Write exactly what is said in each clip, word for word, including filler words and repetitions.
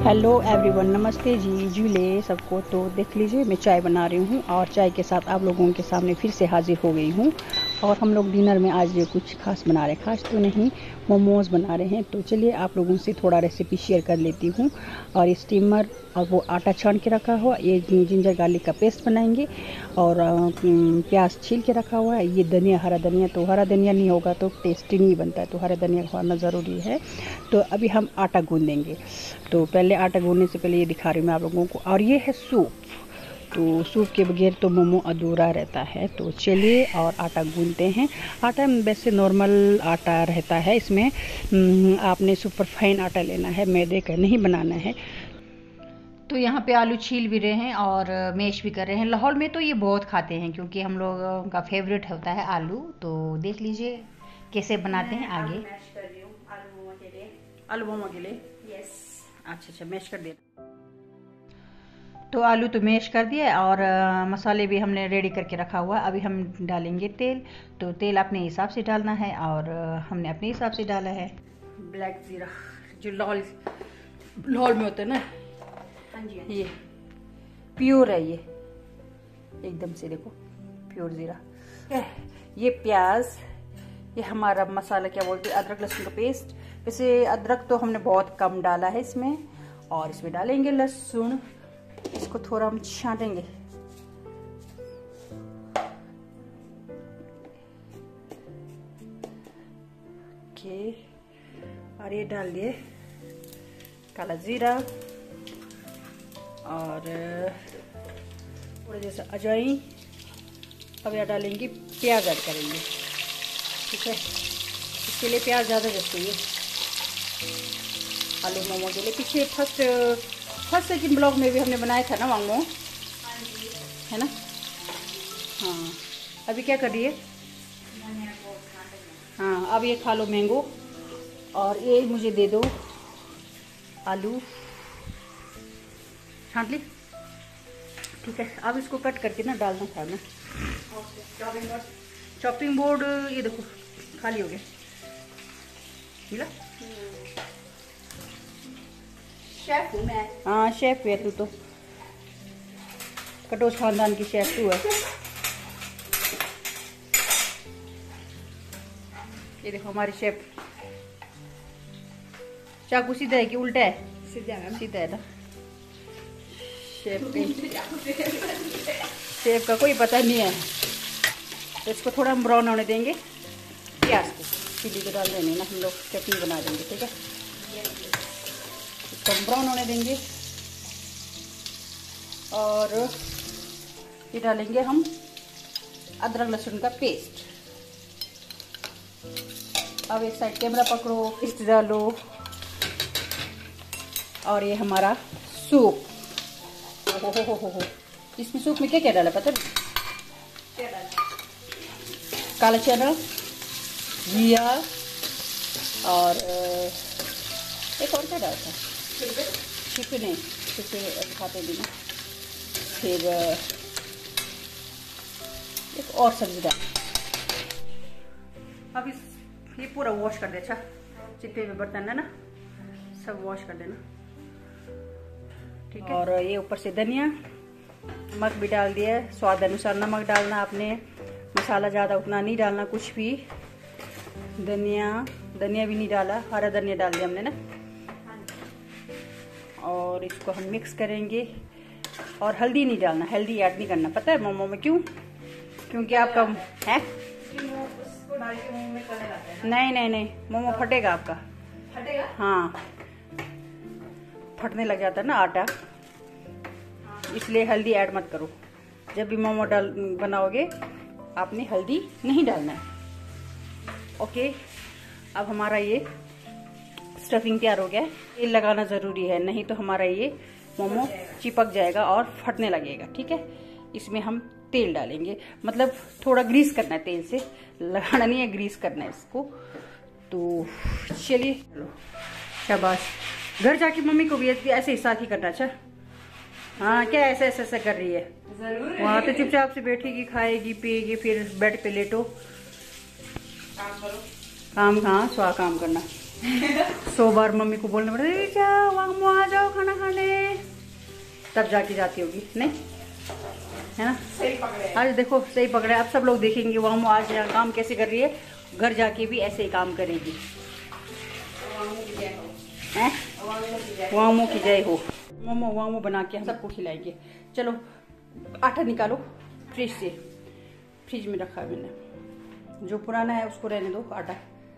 Hello everyone, नमस्ते जी जूले सबको। तो देख लीजिए, मैं चाय बना रही हूँ और चाय के साथ आप लोगों के सामने फिर से हाजिर हो गई हूँ। और हम लोग डिनर में आज कुछ खास बना रहे हैं, खास तो नहीं, मोमोज़ बना रहे हैं। तो चलिए आप लोगों से थोड़ा रेसिपी शेयर कर लेती हूँ। और ये स्टीमर और वो आटा छान के रखा हुआ, ये जिंजर गार्लिक का पेस्ट बनाएंगे। और प्याज छील के रखा हुआ है, ये धनिया, हरा धनिया। तो हरा धनिया नहीं होगा तो टेस्टी नहीं बनता है, तो हरा धनिया खाना ज़रूरी है। तो अभी हम आटा गूँधेंगे। तो पहले आटा गूँधने से पहले ये दिखा रही हूँ मैं आप लोगों को। और ये है सूप। तो सूप के बगैर तो मोमो अधूरा रहता है। तो चलिए और आटा गूँधते हैं। आटा वैसे नॉर्मल आटा रहता है, इसमें आपने सुपर फाइन आटा लेना है, मैदे का नहीं बनाना है। तो यहाँ पे आलू छील भी रहे हैं और मैश भी कर रहे हैं। लाहौर में तो ये बहुत खाते हैं क्योंकि हम लोगों का फेवरेट होता है आलू। तो देख लीजिए कैसे बनाते हैं आगे। मैश कर रही हूँ आलू मोमो के लिए। आलू मोमो के लिए? यस। अच्छा अच्छा, मैश कर दिया। तो आलू तो मैश कर दिया और आ, मसाले भी हमने रेडी करके रखा हुआ है। अभी हम डालेंगे तेल। तो तेल अपने हिसाब से डालना है और आ, हमने अपने हिसाब से डाला है। ब्लैक ज़ीरा जो लाहौर लाहौर में होता है ना, हाँ जी, ये प्योर है, ये एकदम से देखो प्योर ज़ीरा। ये प्याज, ये हमारा मसाला क्या बोलते हैं, अदरक लहसुन का पेस्ट। वैसे अदरक तो हमने बहुत कम डाला है इसमें। और इसमें डालेंगे लहसुन, इसको थोड़ा हम छांटेंगे। ओके, और ये डाल दिए काला जीरा और थोड़ा जैसा अजवाइन। अब यहाँ डालेंगे, प्याज ऐड करेंगे। ठीक है, इसके लिए प्याज ज़्यादा चाहिए आलू मोमो के लिए। पीछे फर्स्ट फर्स्ट सेकंड ब्लॉग में भी हमने बनाया था ना मोमो, है ना? हाँ, अभी क्या कर रही है? हाँ, अब ये खा लो मैंगो। और ये मुझे दे दो आलू, छांट ली। ठीक है, अब इसको कट करके ना डालना था ना। चॉपिंग बोर्ड, चॉपिंग बोर्ड ये देखो खाली हो गया, मिला? शेफ हूँ मैं। हाँ, शेफ है तू तो, कटोच खानदान की शेफ तू है। ये देखो हमारी शेफ। चाकू सीधा है कि उल्टा है? सीधा है। सीधा है ना। शेफ पे शेफ का कोई पता नहीं है। तो इसको थोड़ा हम ब्राउन होने देंगे। प्याज को चिली को डाल देंगे ना, हम लोग चटनी बना देंगे। ठीक है, इसको हम ब्राउन होने देंगे। और ये डालेंगे हम अदरक लहसुन का पेस्ट। अब एक साइड कैमरा पकड़ो, पेस्ट डालो। और ये हमारा सूप। हो हो हो हो हो, इसमें सूप में क्या क्या डाला पता है? क्या डाला? काला चना, जीरा और एक और क्या डाला था? छिपे नहीं, छिपे खाते भी ना। फिर एक और सब्जी डाल। अब इस ये पूरा वॉश कर दे। अच्छा, जितने भी बर्तन है ना सब वॉश कर देना। ठीक है, और ये ऊपर से धनिया, नमक भी डाल दिया है, स्वाद अनुसार नमक डालना आपने। मसाला ज़्यादा उतना नहीं डालना कुछ भी। धनिया धनिया भी नहीं डाला, हरा धनिया डाल दिया हमने ना। और इसको हम मिक्स करेंगे। और हल्दी नहीं डालना, हल्दी ऐड नहीं करना, पता है मोमो में क्यों? क्योंकि आपका है नहीं नहीं नहीं, मोमो फटेगा आपका। फटेगा? हाँ, फटने लग जाता है ना आटा, इसलिए हल्दी ऐड मत करो। जब भी मोमो डाल बनाओगे आपने हल्दी नहीं डालना है। ओके, अब हमारा ये स्टफिंग तैयार हो गया है। तेल लगाना ज़रूरी है, नहीं तो हमारा ये मोमो चिपक जाएगा और फटने लगेगा। ठीक है, इसमें हम तेल डालेंगे, मतलब थोड़ा ग्रीस करना है, तेल से लगाना नहीं है, ग्रीस करना है इसको। तो चलिए, शाबाश। घर जाके मम्मी को भी ऐसे ही साथ ही करना। अच्छा, हाँ, क्या ऐसे ऐसे ऐसे कर रही है? जरूर। वहाँ तो चुपचाप से बैठेगी, खाएगी, पिएगी, फिर बेड पे लेटो। काम करो। काम, हाँ, स्वा काम करना। सौ बार मम्मी को बोलना पड़ता है क्या वांगमो आ जाओ खाना खाने, तब जाके जाती होगी, नहीं है ना? सही पकड़े। आज देखो सही पकड़े। अब सब लोग देखेंगे वांगमो आज यहाँ काम कैसे कर रही है, घर जाके भी ऐसे ही काम करेगी। हैं? वांगमो की जय हो। मोमो वांगमो बना के हम सबको खिलाएंगे। चलो आटा निकालो फ्रिज से, फ्रिज में रखा है मैंने, जो पुराना है उसको रहने दो आटा।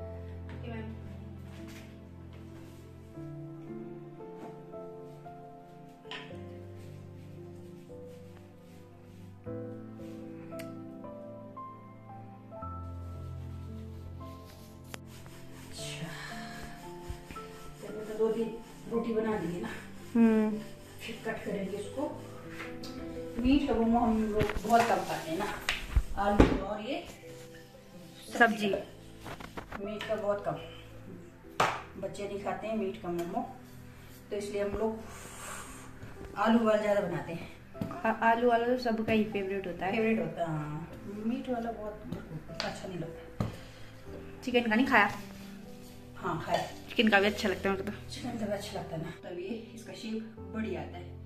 दो दिन रोटी बना दी ना, हम्म फिर कट करेंगे उसको। मीट का मोमो हम लोग बहुत कम खाते हैं ना, आलू और ये सब्जी। मीट का बहुत कम, बच्चे नहीं खाते हैं मीट का मोमो, तो इसलिए हम लोग आलू वाला ज़्यादा बनाते हैं। आ- आलू वाला तो सबका ही फेवरेट होता है। फेवरेट होता है हाँ। मीट वाला बहुत अच्छा नहीं लगता। चिकन का नहीं खाया? हाँ खाया, चिकन का भी अच्छा लगता है मुझे तो। चिकन का अच्छा लगता है ना, तब ये इसका शेप बढ़िया आता है।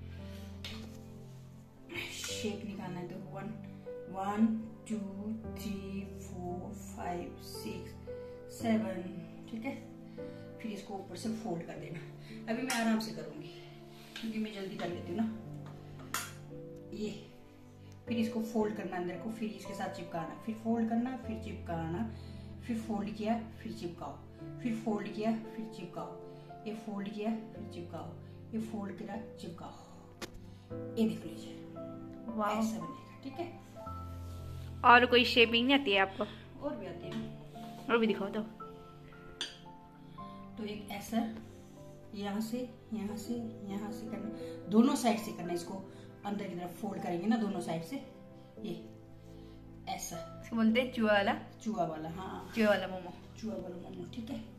शेप निकालना है तो one one two three four five six seven, ठीक है। फिर इसको ऊपर से फोल्ड कर देना। अभी मैं आराम से करूंगी क्योंकि मैं जल्दी कर लेती हूँ ना। ये फिर इसको फोल्ड करना अंदर को, फिर इसके साथ चिपकाना, फिर फोल्ड करना, फिर चिपकाना, फिर फोल्ड किया, फिर चिपकाओ, फिर फोल्ड किया, फिर चिपकाओ, ये फोल्ड किया, फिर चिपकाओ, ये फोल्ड किया, चिपकाओ। ये देख लीजिए ऐसा बनेगा, ठीक है। और कोई शेपिंग नहीं आती है आपको? और भी आते हैं, और भी दिखाओ तो। तो एक ऐसा यहाँ से यहाँ से यहाँ से करना, दोनों साइड से करना। इसको अंदर की तरफ फोल्ड करेंगे ना दोनों साइड से, ये ऐसा इसको बोलते हैं चूहा वाला। चूहा वाला, हाँ चूहा वाला मोमो। चूहा वाला मोमो, ठीक है।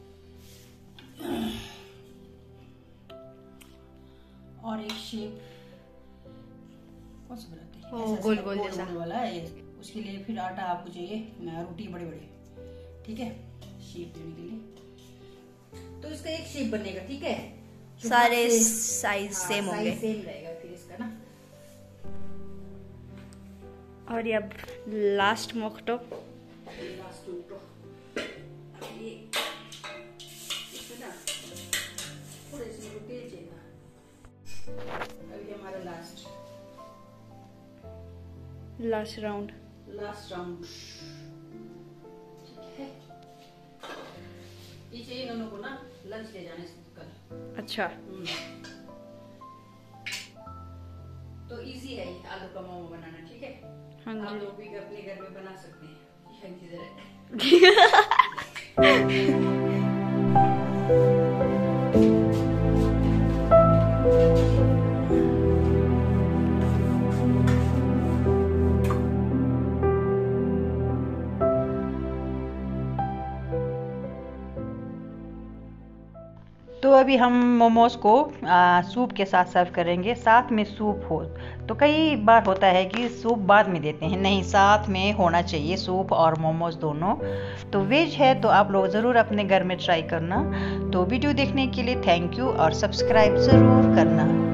और एक शेप कौन सा बनाते हैं? ओ, ऐसा गोल ऐसा गोल गोल जैसा। गोल वाला है। उसके लिए फिर आटा आपको चाहिए रोटी बड़े बड़े, ठीक है, शेप देने के लिए। तो इसका एक शेप बनेगा, ठीक है। सारे साइज सेम होंगे। सेम रहेगा फिर इसका ना। और ये अब लास्ट मोकटो। लास्ट टू ये इसमें ना थोड़े से तेल चाहिए ना। अभी हमारा last last round. Last round, ठीक है। ये चाहिए दोनों को ना लंच ले जाने से कल। अच्छा, तो इजी है ये आलू का मोमो बनाना, ठीक है। हाँ आप जी। लोग भी अपने घर में बना सकते हैं। हाँ जी, जरा तो अभी हम मोमोज को आ, सूप के साथ सर्व करेंगे। साथ में सूप हो तो कई बार होता है कि सूप बाद में देते हैं, नहीं, साथ में होना चाहिए सूप और मोमोज दोनों। तो वेज है तो आप लोग ज़रूर अपने घर में ट्राई करना। तो वीडियो देखने के लिए थैंक यू और सब्सक्राइब ज़रूर करना।